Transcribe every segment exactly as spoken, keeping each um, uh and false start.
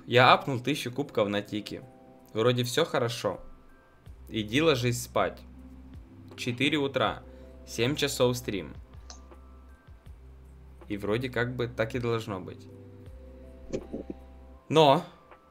Я апнул тысячу кубков на тике. Вроде все хорошо. Иди ложись спать. четыре утра. семь часов стрим. И вроде как бы так и должно быть. Но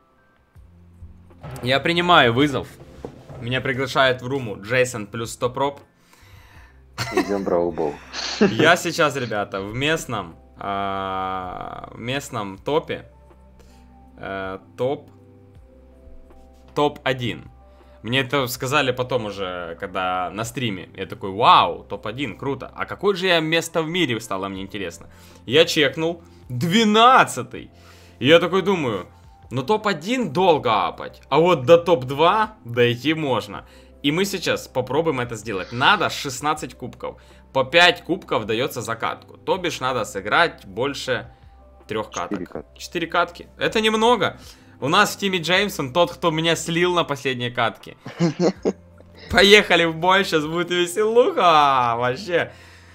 я принимаю вызов. Меня приглашает в руму Джейсон плюс сто проб. Идем браубол. Я сейчас, ребята, в местном а, в местном топе а, топ топ один. Мне это сказали потом уже, когда на стриме. Я такой, вау, топ один, круто. А какое же я место в мире, стало мне интересно. Я чекнул, двенадцатый. И я такой думаю, ну топ один долго апать, а вот до топ два дойти можно. И мы сейчас попробуем это сделать. Надо шестнадцать кубков. По пять кубков дается за катку. То бишь надо сыграть больше трех каток. четыре катки. Это немного. У нас в тиме Джеймсон тот, кто меня слил на последней катке. Поехали в бой, сейчас будет веселуха. Вообще.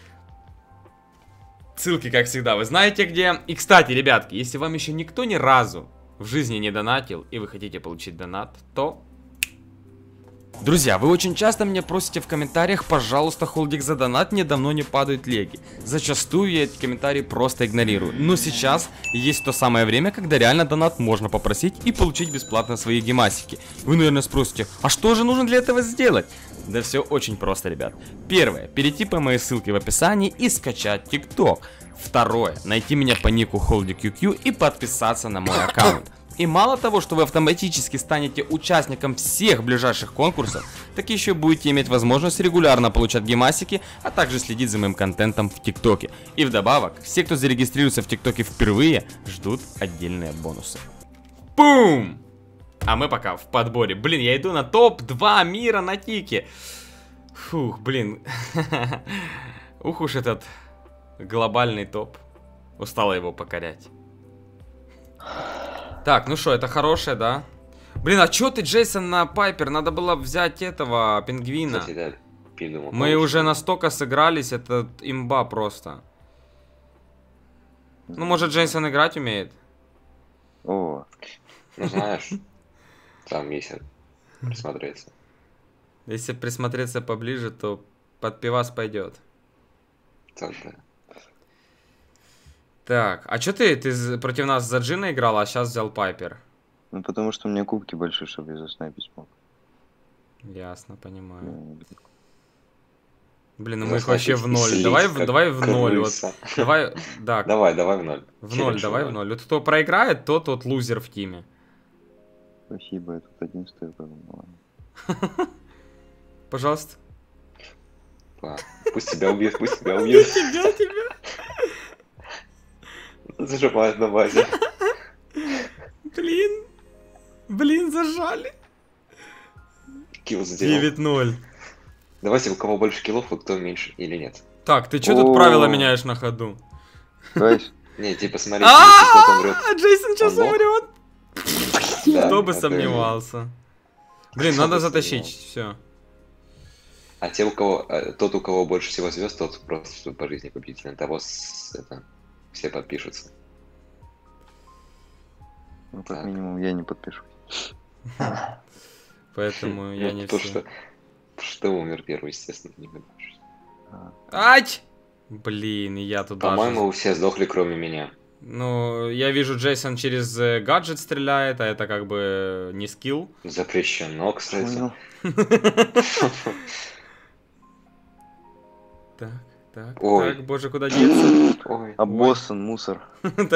Ссылки, как всегда, вы знаете где. И, кстати, ребятки, если вам еще никто ни разу в жизни не донатил, и вы хотите получить донат, то... Друзья, вы очень часто меня просите в комментариях, пожалуйста, холдик за донат, мне давно не падают леги. Зачастую я эти комментарии просто игнорирую. Но сейчас есть то самое время, когда реально донат можно попросить и получить бесплатно свои гемасики. Вы, наверное, спросите, а что же нужно для этого сделать? Да все очень просто, ребят. Первое, перейти по моей ссылке в описании и скачать ТикТок. Второе, найти меня по нику HoldyQQ и подписаться на мой аккаунт. И мало того, что вы автоматически станете участником всех ближайших конкурсов, так еще будете иметь возможность регулярно получать гемасики, а также следить за моим контентом в ТикТоке. И вдобавок, все, кто зарегистрируется в ТикТоке впервые, ждут отдельные бонусы. Бум! А мы пока в подборе. Блин, я иду на топ два мира на тике. Фух, блин. Ух уж этот глобальный топ. Устала его покорять. Так, ну что, это хорошее, да? Блин, а чё ты, Джейсон, на Пайпер? Надо было взять этого, пингвина. Кстати, да, придумал, Мы получше. уже настолько сыгрались, это имба просто. Ну, может, Джейсон играть умеет? О, ну знаешь, там есть присмотреться. Если присмотреться поближе, то под пивас пойдет. Так, да. Так, а чё ты, ты против нас за Джина играл, а сейчас взял Пайпер? Ну потому что у меня кубки большие, чтобы я заснайпить смог. Ясно, понимаю. Ну, Блин, ну мы их вообще в ноль. Слить, Давай, в- как давай в ноль. Вот. крыса. Давай, да, Давай, давай в ноль. в ноль, давай в ноль. Вот кто проиграет, тот вот лузер в тиме. Спасибо, я тут один стою, как бы, ну ладно. Пожалуйста. Ладно, Пусть тебя убьет, пусть тебя убьет. Тебя, тебя. Зажимает на базе. Блин. Блин, зажали. Килл затерял. девять ноль. Давайте, у кого больше киллов, вот кто меньше или нет. Так, ты чё тут О. правила меняешь на ходу? Гайс, Не, типа, смотрите, если кто-то умрет. А Джейсон сейчас Он лох? умрет. Да, Кто бы это- сомневался. Блин, Кто надо бы затащить, сомневался. все. А те, у кого, э, тот, у кого больше всего звезд, тот просто по жизни победитель. На того с- это, все подпишутся. ну как Так. минимум я не подпишусь. Поэтому я Ну, не то, все. что, что умер первый, естественно, не подпишешься. Ать! Блин, и я туда же. По-моему, все сдохли, кроме меня. Ну, я вижу, Джейсон через э, гаджет стреляет, а это как бы не скилл. Запрещено, кстати. Понял. Так, так, Ой. так, боже, куда деться? Ой. А Бостон, мусор. Да.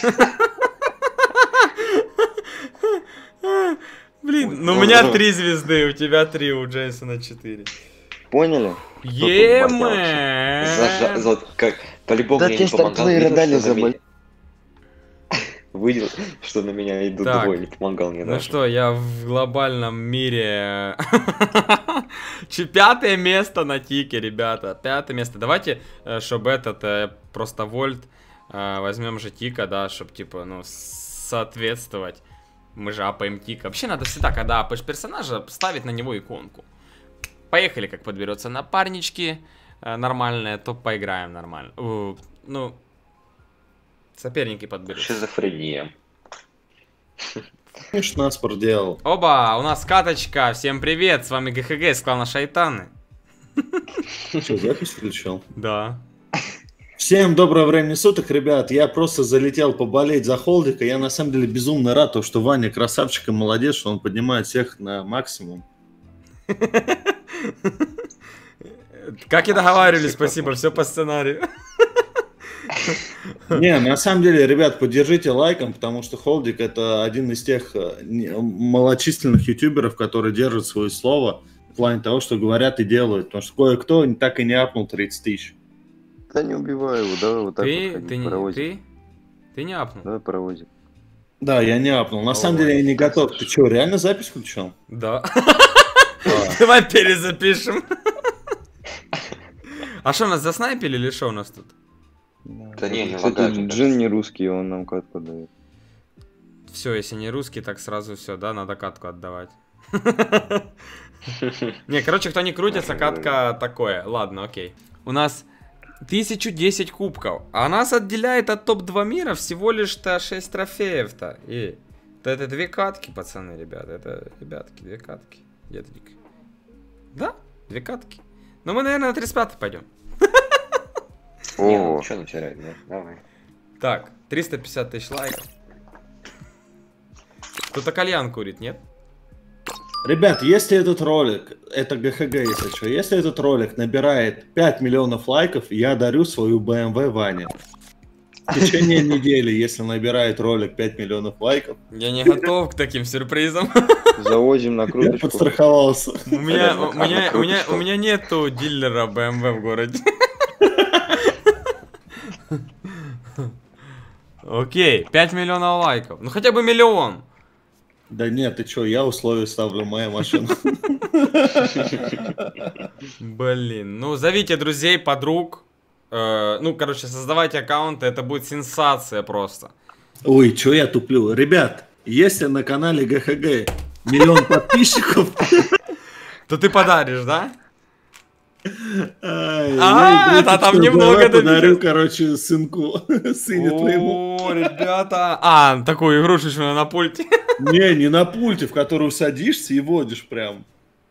Блин, ну у меня три звезды, у тебя три, у Джейсона четыре. Поняли? Еме! Зажа- вот как по-любому Да я те не помогал. стартплееры Видел, дали что на меня- заболеть. Видел, что на меня идут Так. двое, не помогал мне Ну даже. что, я в глобальном мире... Че, пятое место на тике, ребята. Пятое место. Давайте, чтобы этот э, просто вольт э, возьмем же тика, да, чтобы типа, ну, соответствовать. Мы же апаем тик. Вообще надо всегда, когда апаешь персонажа, ставить на него иконку. Поехали, как подберется напарнички э, нормальные, то поиграем нормально. У, ну, соперники подберутся. Шизофрения. Конечно, наспор делал. Оба, у нас каточка. Всем привет, с вами ГХГ из клана Шайтаны. Что, запись включил? Да. Всем доброго времени суток, ребят. Я просто залетел поболеть за Холдика. Я на самом деле безумно рад, то, что Ваня красавчик и молодец, что он поднимает всех на максимум. Как и договаривались, спасибо, все по сценарию. Не, на самом деле, ребят, поддержите лайком, потому что Холдик это один из тех малочисленных ютуберов, которые держат свое слово в плане того, что говорят и делают. Потому что кое-кто так и не апнул тридцать тысяч. Да не убивай его, давай вот так Ты, вот ходить, ты, не, паровозик. ты, ты не апнул? Давай паровозик. Да, я не апнул. На Ой, самом деле я не готов. Ты что, реально запись включил? Да. Давай перезапишем. А что, нас заснайпили или что у нас тут? Да не, не Кстати, лагает, Джин не русский, он нам катку дает. Все, если не русский, так сразу все, да, надо катку отдавать. Не, короче, кто не крутится, катка такое. Ладно, окей. У нас тысяча десять кубков, а нас отделяет от топ два мира всего лишь-то шесть трофеев-то. И это две катки, пацаны, ребята. Это, ребятки, две катки. Деточка. Да, две катки. Ну мы, наверное, на тридцать пятый пойдем. Не, О, ну что начинать, да? Давай. Так, триста пятьдесят тысяч лайков. Кто-то кальян курит, нет? Ребят, если этот ролик, это ГХГ, если что, если этот ролик набирает пять миллионов лайков, я дарю свою бэ эм вэ Ване. В течение недели, если набирает ролик пять миллионов лайков, Я не готов к таким сюрпризам. завозим на я круточку. подстраховался. У меня, у Реально, меня, круто, у меня, что? у меня нету дилера бэ эм вэ в городе. Окей, пять миллионов лайков. Ну хотя бы миллион. Да нет, ты что, я условия ставлю, моя машина. Блин, ну зовите друзей, подруг. Э, ну, короче, создавайте аккаунты, это будет сенсация просто. Ой, что я туплю? Ребят, если на канале ГХГ миллион подписчиков... То ты подаришь, да? Ай, А, я, да, там что, немного давай подарю, добились. короче, сынку, сыне твоему. О, ребята. А, такую игрушечную на пульте. Не, не на пульте, в которую садишься и водишь прям.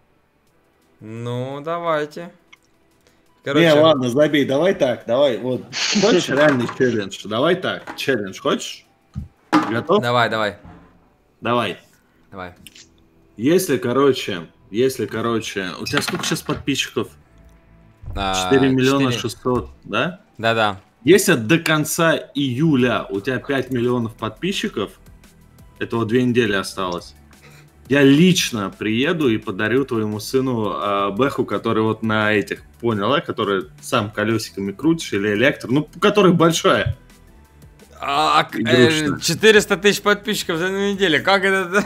Ну, давайте. Не, Короче, ладно, забей, давай так, давай, вот. Хочешь реальный челлендж? Давай так, челлендж, хочешь? Готов? давай, давай, Давай. давай. Если, короче, если, короче, у тебя сколько сейчас подписчиков? А, четыре миллиона четыре. шестьсот, да? Да-да. Если до конца июля у тебя пять миллионов подписчиков, это вот две недели осталось, я лично приеду и подарю твоему сыну э, бэху, который вот на этих, понял, да? Который сам колесиками крутишь, или электро, ну, которая большая. А, к- Игрушечная. э, четыреста тысяч подписчиков за одну неделю. Как это?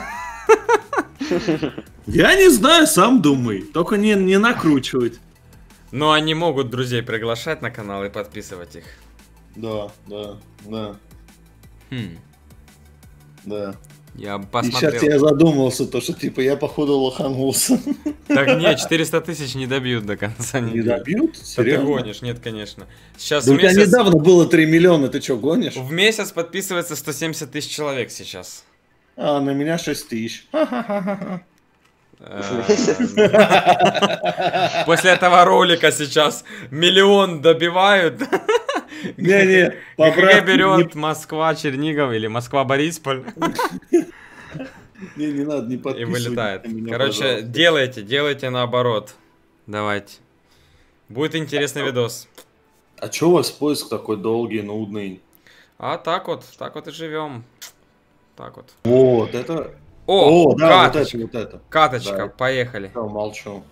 Я не знаю, сам думай. Только не, не накручивать. Ну, они могут друзей приглашать на канал и подписывать их. Да, да, да, Хм, да. я И сейчас посмотрел. я задумался, то что типа я походу лоханулся. Так нет, четыреста тысяч не добьют до конца Не недели. добьют? Да ты Серьезно? гонишь, нет, конечно. Сейчас Да в у тебя месяц, недавно было три миллиона, ты что, гонишь? в месяц подписывается сто семьдесят тысяч человек сейчас. А, на меня шесть тысяч. Э, После этого ролика сейчас миллион добивают. Не-не, ГГ поправки, берет Москва, Чернигов или Москва, Борисполь Не, не надо, не и подписывайтесь вылетает. на меня, Короче, пожалуйста. делайте, делайте наоборот. Давайте. Будет интересный видос. А чё у вас поиск такой долгий, нудный? А так вот, так вот и живем. Так вот. Вот, это... О, О, да, вот каточка. это, вот это. Каточка, Да. поехали. Я молчу.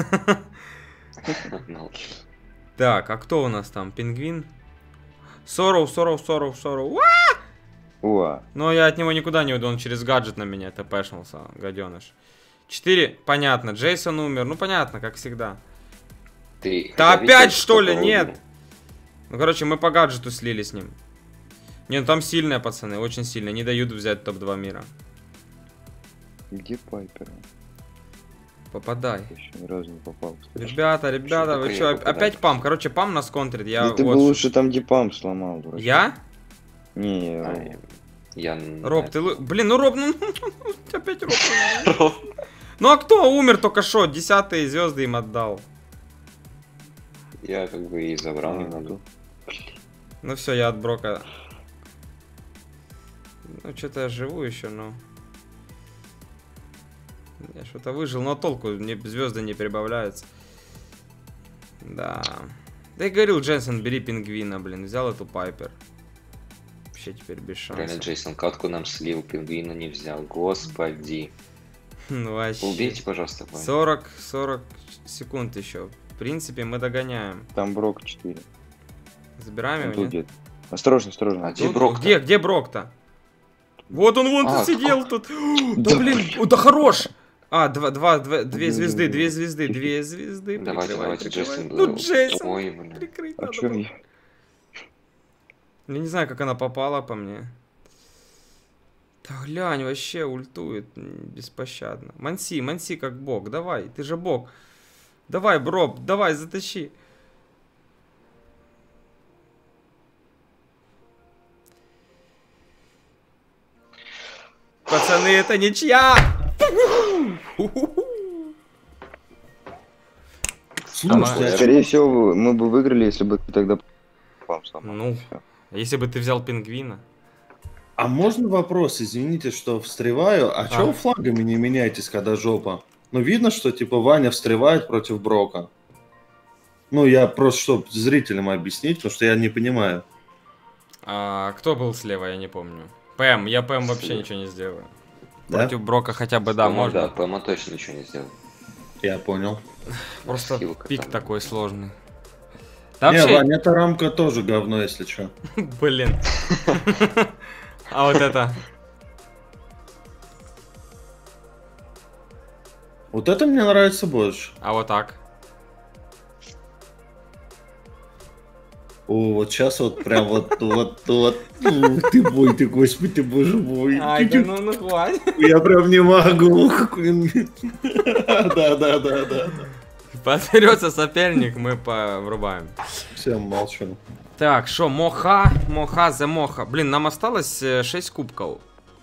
Молчу. Так, а кто у нас там? Пингвин? Сороу, Сороу, Сороу, Сороу. Уа. Но я от него никуда не уйду, он через гаджет на меня тпшнулся, гаденыш. Четыре, понятно, Джейсон умер, ну понятно, как всегда. Ты Да хотя опять видел, что ли? сколько Нет. убили? Ну короче, мы по гаджету слили с ним. Не, ну там сильные пацаны, очень сильные, не дают взять топ два мира. Где Пайпер? Попадай. Я еще ни разу не попал, кстати. Ребята, ребята, Что вы такое что, попадать? опять пам? Короче, пам нас контрит, я Ну ты бы вот... лучше там дипам сломал, дурак. Я? Не, А, Я... Роб, ты... лу- Блин, ну Роб, ну... Опять Роб. Ну а кто умер только что? Десятые звезды им отдал. Я как бы и забрал А, немного. Ну все, я от Брока. Ну что-то я живу еще, но... Я что-то выжил, но толку, мне звезды не прибавляются. Да. Да и говорил, Дженсен, бери пингвина, блин. Взял эту Пайпер. Вообще теперь без Реально, шансов. Джейсон катку нам слил, пингвина не взял. Господи. Ну вообще. Убейте, пожалуйста, Ваню. сорок сорок секунд еще. В принципе, мы догоняем. Там Брок четыре. Забираем Он его, тут нет? где-то. Осторожно, осторожно. А где Тут- Брок-то? Где, где Брок-то? Вот он вон А, тут сидел тут. Да Да блин, о, да хорош. А, два, два, два, две Да, звезды, да, две да. звезды, две звезды. Давайте, Прикрывай, давайте, прикрывай. Джейсон. Ну, Джейсон. Ой, блин. Прикрыть А надо чё было. я? Я не знаю, как она попала по мне. Да глянь, вообще ультует м, беспощадно. Манси, Манси как бог, давай, ты же бог. Давай, бро, давай, затащи. Пацаны, это ничья! Слушайте, а Скорее всего, мы бы выиграли, если бы ты тогда вам сломал. Ну, Всё. если бы ты взял пингвина. А можно вопрос, извините, что встреваю, а, А. чего вы флагами не меняетесь, когда жопа? Ну, видно, что, типа, Ваня встревает против Брока. Ну, я просто, чтобы зрителям объяснить, потому что я не понимаю. А, кто был слева, я не помню. Пэм, я Пэм вообще Слева. ничего не сделаю. Да? Против Брока хотя бы, да, Пэма, можно. Да, Пэма точно ничего не сделал. Я понял. Просто Хилка пик там. такой сложный. Да Не, вообще, Ваня, эта рамка тоже говно, если что. блин. А вот это. Вот это мне нравится больше. А вот так. О, вот сейчас вот прям вот, вот, вот. Ух ты мой, ты, господи, ты, боже мой. Ай, да ну, ну хватит. Я прям не могу. Какой он- Да, да, да, да. Подберется соперник, мы поврубаем. Всем молчу. Так, шо, Моха, Моха за Моха. Блин, нам осталось э, шесть кубков.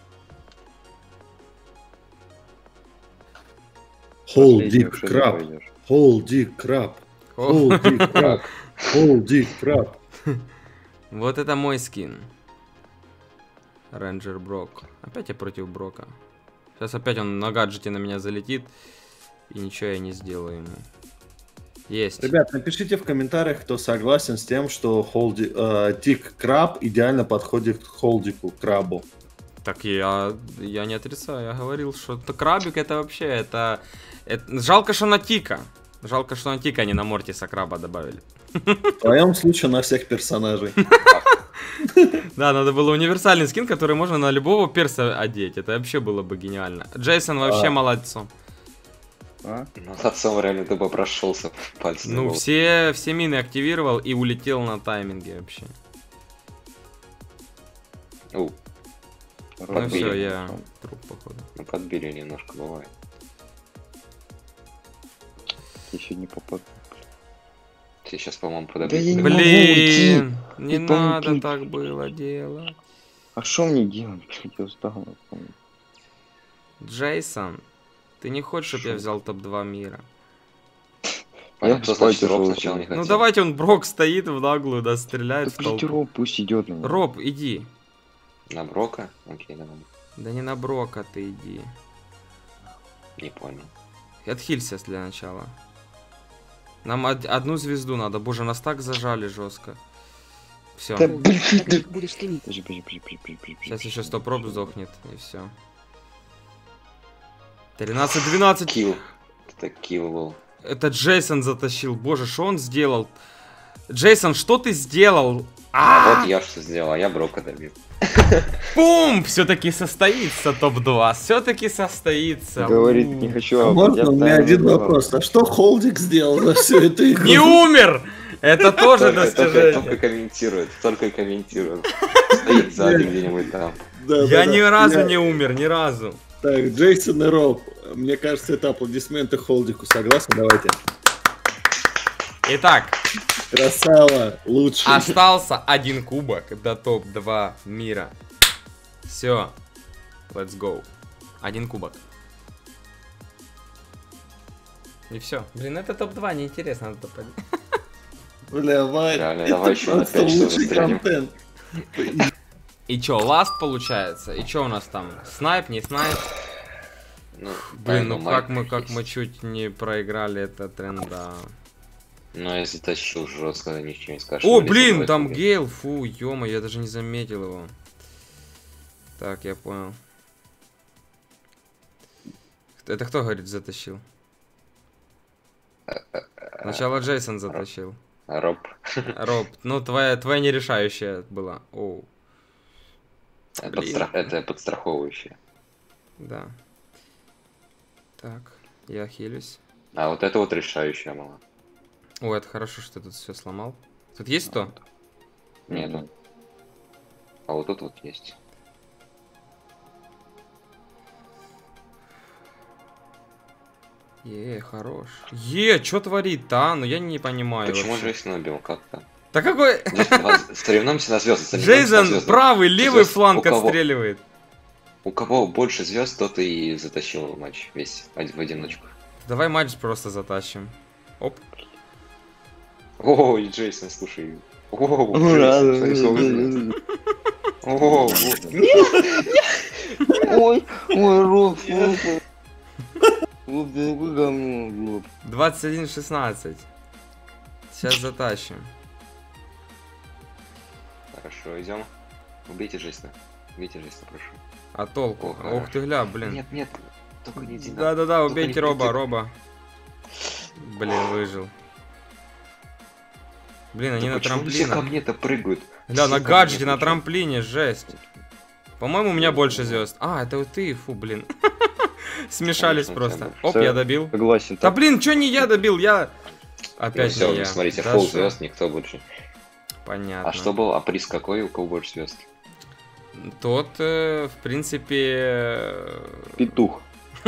Последний Холдик вообще краб. пойдёшь. Холдик краб. О, Холдик краб. Холдик краб. Вот это мой скин. Рейнджер Брок. Опять я против Брока. Сейчас опять он на гаджете на меня залетит. И ничего я не сделаю ему. Есть. Ребят, напишите в комментариях, кто согласен с тем, что холди, э, Тик Краб идеально подходит к Холдику Крабу. Так я, я не отрицаю, я говорил, что это крабик, это вообще, это, это... Жалко, что на Тика. Жалко, что на Тика, а не на Мортиса краба добавили. В твоем случае на всех персонажей. Да, надо было универсальный скин, который можно на любого перса одеть. Это вообще было бы гениально. Джейсон вообще А. молодцом. А? Ну, отцом реально тупо прошелся пальцем. Ну, все, все мины активировал и улетел на тайминге вообще. У, Ну Подбили. все, я труп, походу. ну подбили немножко, бывает. Еще не попал. Сейчас, по-моему, Да я подобрали. не могу Блин, не Ты помни, надо ты- так было делать. А что мне делать? Я устал. я помню. Джейсон, ты не хочешь, чтобы я Шо? взял топ два мира? Понятно, что спать значит Роб ушел сначала не сегодня. Ну хотел. давайте, он Брок стоит в наглую, да, стреляет в Да пусть толпу. Роб пусть идет на меня. Роб, иди. На Брока? Окей, давай. Да не на Брока ты иди. Не понял. Отхилься для начала. Нам од- одну звезду надо. Боже, нас так зажали жестко. Все. Да блин, да. Будешь стримить. Подожди, подожди, подожди, подожди, подожди, Сейчас подожди. еще сто проб сдохнет, и все. тринадцать двенадцать. Килл. Это килл был. Это Джейсон затащил. Боже, что он сделал? Джейсон, что ты сделал? А А, вот я что сделал, а я Брока добил. Бум! Все-таки состоится топ два. Все-таки состоится. Говорит, У. не хочу. А а можно я у меня тайно один выбрал. вопрос? А что Холдик сделал за всю эту игру? Не умер! Это тоже Только, только, только достижение. комментирует, только комментирует. Стоит сзади где-нибудь там. Да, Я да, ни да. разу Я- не умер, ни разу. Так, Джейсон и Роб. Мне кажется, это аплодисменты Холдику. Согласны? Давайте. Итак, Красава. Лучший. остался один кубок до топ два мира. Все. Let's go. Один кубок. И все. Блин, это топ два, неинтересно. Надо топ один. Бля, Вань, Реально, это давай еще на просто пять часов лучший застрянем. контент. И чё, ласт получается? И чё у нас там? Снайп, не снайп? Ну, Блин, ну Майк как мы, как есть. мы чуть не проиграли этот тренд, да. Ну, я затащил жестко, ничего не скажешь. О, Вылез блин, одной там из Гейл, фу, ё-моё, я даже не заметил его. Так, я понял. Это кто, говорит, затащил? Сначала Джейсон затащил. Роб. Роб, ну твоя, твоя нерешающая была. Оу, Это, Блин. подстра- это подстраховывающее. да. Так, я хилюсь. А вот это вот решающее мало. О, это хорошо, что ты тут все сломал. Тут есть сто? Нету. А вот тут вот есть. Е, хорош. Е, что творит-то, а? Ну я не понимаю. Почему вообще. Джейсон убил? Как-то? Да какой... Соревнуемся на звезды. соревнуемся на Джейсон звезды. правый, левый Звезд. фланг У кого? отстреливает. У кого больше звезд, тот и затащил матч весь в одиночку. Давай матч просто затащим. Оп. О, и Джейсон, слушай. О, Джейсон, смотри, сколько звезд. О, Ой, ой, Роб, Роб. Роб, да вы говно, Роб. двадцать один шестнадцать. Сейчас затащим. хорошо, идем. Убейте Джейсона. Убейте Джейсона, прошу. А толку? О, Ух хорошо. ты, гля, блин. Нет, нет, только не иди на- Да-да-да, Только убейте не Роба, прийти. Роба. Блин, выжил. Блин, они Да на почему все ко трамплинах. мне-то прыгают? Гля, Все на ко гаджете, мне на причем. трамплине, жесть. По-моему, у меня больше звезд. А, это вот ты, фу, блин. Смешались Конечно, у просто. тебя больше. Оп, Всё. я добил. Согласен. Да Так, блин, чё не я добил? Я... Ну Опять все, не я. смотрите, Да фол шо? звезд, никто больше. Понятно. А что был? А приз какой, у кого больше звезд? Тот, э, в принципе... э, петух.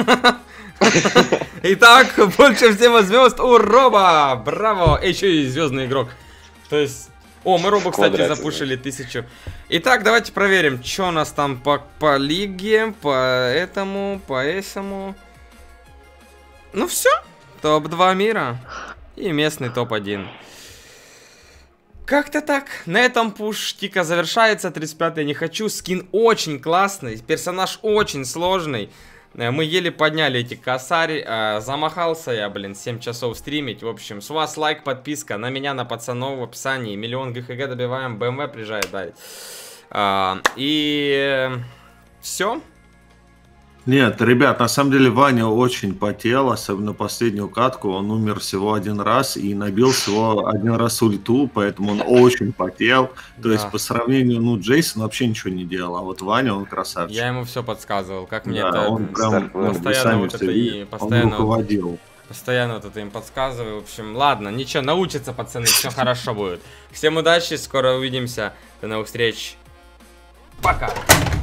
Итак, больше всего звезд у Роба! Браво! Еще и звездный игрок. То есть... О, мы Роба, кстати, Квадрате, запушили тысячу. Итак, давайте проверим, что у нас там по, по лиге, по этому, по этому. Ну все, топ два мира и местный топ один. Как-то так. На этом пуш тика завершается. тридцать пятый не хочу. Скин очень классный. Персонаж очень сложный. Э, Мы еле подняли эти косари. э, Замахался я, блин, семь часов стримить. В общем, с вас лайк, подписка. На меня, на пацанов в описании. Миллион ГХГ добиваем. БМВ приезжает, да. А, И... Все. Нет, ребят, на самом деле Ваня очень потел, особенно последнюю катку. Он умер всего один раз и набил всего один раз ульту, поэтому он очень потел. То есть Да. по сравнению, ну, Джейсон вообще ничего не делал, а вот Ваня, он красавчик. Я ему все подсказывал. Как мне Да, это... он прям, Старт- ну, вы постоянно сами вот всё это и видите, он постоянно- руководил. Постоянно вот это им подсказываю. В общем, ладно, ничего, научатся пацаны, все хорошо будет. Всем удачи, скоро увидимся. До новых встреч. Пока.